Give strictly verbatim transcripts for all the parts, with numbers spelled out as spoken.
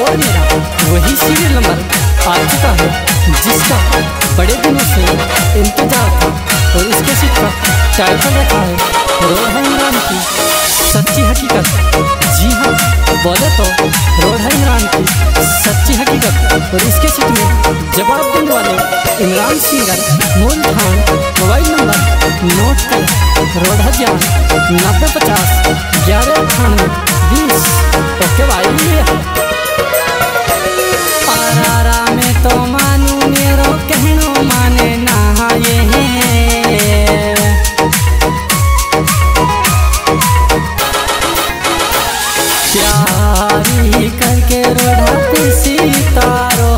और मेरा वही सीरियल नंबर आ चुका है जिसका बड़े दिनों से इंतजार था और इसके सीट का टाइटल रखा है रोड इमरान की सच्ची हकीकत। जी हाँ, बोले तो रोड इमरान की सच्ची हकीकत। और इसके सीट में जवाब देने वाले इमरान सिंगर मूल खान। मोबाइल नंबर नोट कर रोड हजार नब्बे पचास ग्यारह अठानवे बीस। ओके भाई। आरा में तो मानू मेरो कहनो माने ना ये प्यारी करके रोड़ा पीसी तारो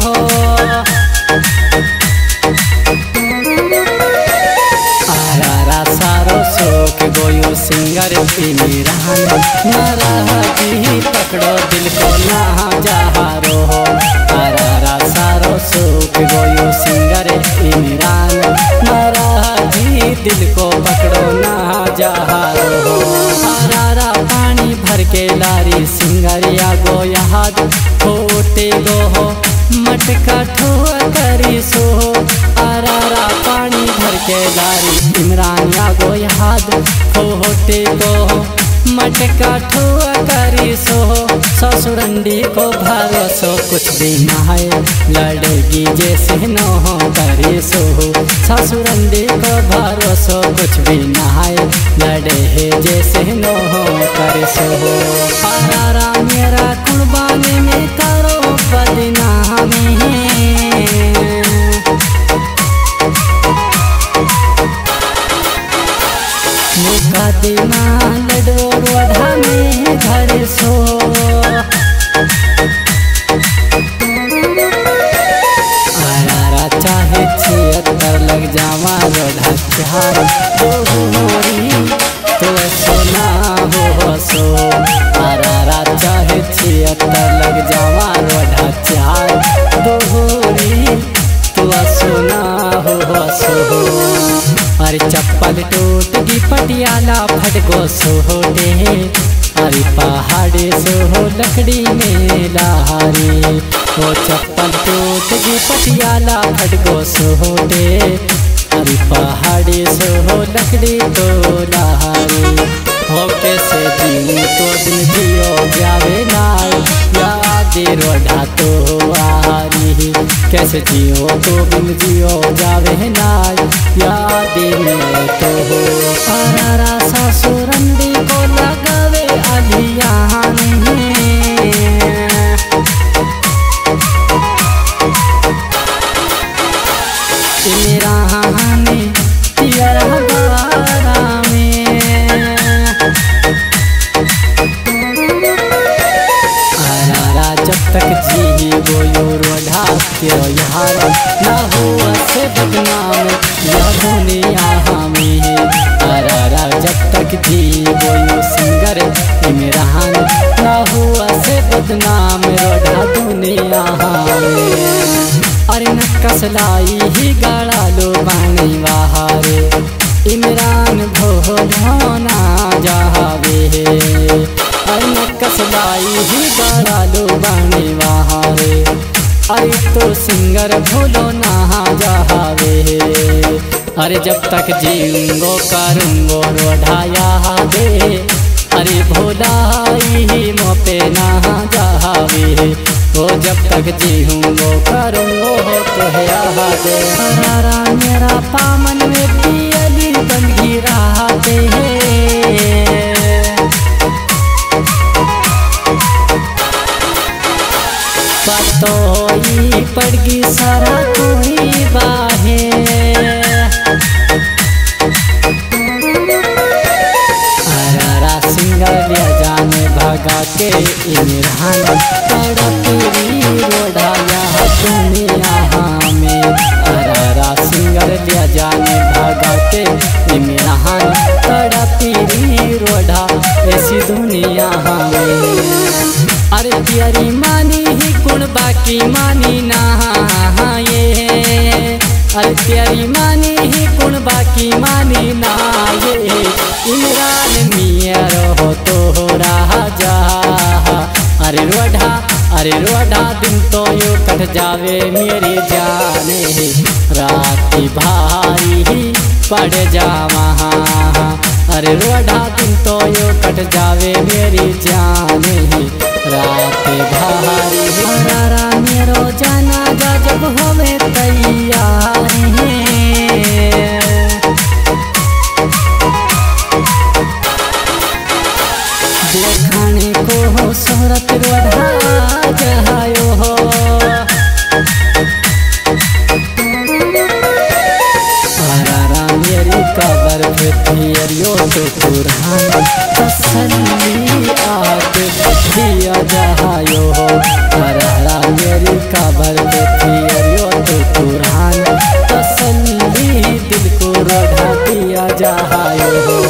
आरा सारो सोक गोयो सिंगर इमरान नाराजी पकड़ो दिल को ना जहारो आरा सारो सोक गोयो सिंगर इमरान नाराजी दिल को पकड़ो ना जहारो आरा पानी भर के लारी सिंगरिया गो याद होते गो हो मटका ठो करी सो आरा पानी भर के लारी इमरान या गो याद होते गो मटका ठो करी सो ससुरंडी को भरोसो कुछ भी ना है लड़ेगी जैसे न हो करी सो ससुरंडी को भरोसो कुछ भी ना है लड़े है जैसे न हो करी सो आरा मेरा कुर्बानी में करो बदनामी मुकदमा लड़ो रोड़ा में घर सो आरा चाहे छिहत्तर लग जावा रोड़ा चार दोहरी तो सोना हो सो आरा चाहे छिहत्तर लग जावा रोड़ा चार दोहरी तो सोना हो सो अरे चप्पल टूट गई पटियाला फटको सोटे अरे पहाड़े सो लकड़ी में लहारी वो चप्पल टूट गई पटियाला फटको सोटे अरे पहाड़े सो लकड़ी तो लहारी हो कैसे जीऊँ तो दिन जियो जावे नाल याद रोड़ा तो आरी कैसे जियो तो बिन जियो जावे नाल याद में तो हो आरा ससुरंडी को लगावे अलियान इमरान तियरा बारा में आरा जब तक जी गोयो रोड़ा तेरो यार ना हुआ से बदनाम या दुनिया हमें आरा जब तक जी गोयो सिंगर इमरान ना हुआ से बदनाम रोड़ा दुनिया हमें अरे नक्कस लाई ही गाड़ा लो बानी बहारे इमरान भोना जावे अरे नक्कस लाई ही गाड़ा लो बानी बहारे अरे तो सिंगर भूलो ना जावे अरे जब तक जीऊंगो करूंगो रोढ़ाया दे अरे भोलाई मोपे ना जावे वो जब तक जीऊंगो करूंगो तो है दे आरा मेरा पामन में पियली बंदगी राहते पतोई पड़गी सारा कोई बाहे आरा सिंगर जाने भगा के इमरान तड़पी रोड़ा या दुनिया में आरा सिंगर लिया जाने भगा के इमरान तड़पी रोड़ा ऐसी दुनिया में अरे प्यारी मानी ही कुण बाकी मानी ना ये अरे प्यारी मानी ही कुण बाकी मानी ना ये इमरान मिया रहो तो राजा अरे रोढ़ा अरे रोड़ा दिन तो यूँ कट जावे मेरी जाने, राती भारी ही पड़ जावा। अरे रोड़ा दिन तो यूँ कट जावे मेरी जाने, रात भारी। हरारा मेरो जाना जा जब होवे तैयार देखाने को हो शोहरत रोड़ा जहायो हो। हरारा मेरी कबर पे थियरियो तो कुरान तसल्ली आके दिया जहायो हो। हरारा मेरी कबर पे थियरियो तो कुरान तसल्ली दिल को रोड़ा दिया जहायो हो।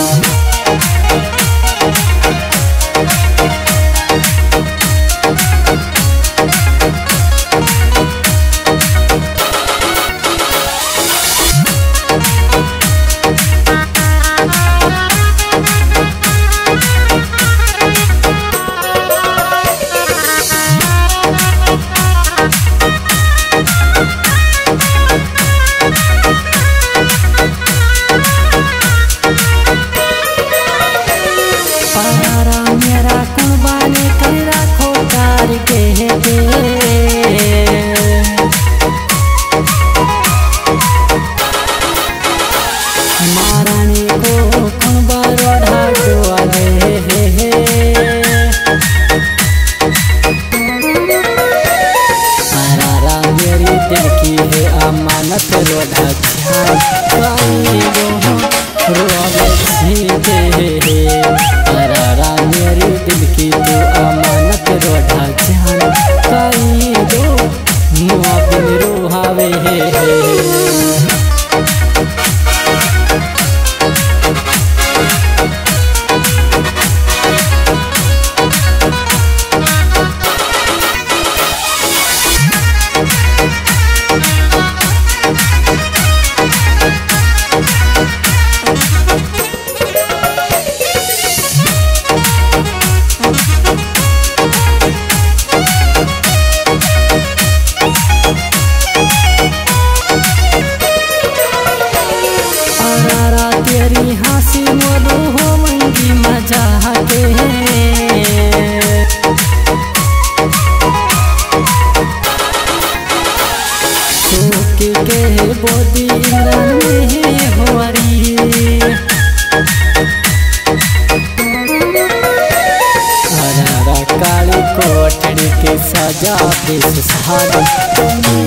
महारानी को खबर रोड़ा डोले, हरारा मेरी दिल की है अमानत रोड़ा रोवे सीधे। हरारा मेरी दिल की तो अमानत रोड़ा जान कई दो मुआबिन रोहावे। तेरी हंसी मोरू हो मंगी मजा के सोके के बोदी में होरी। हरारा काली कोठड़ी के सजा देश सारी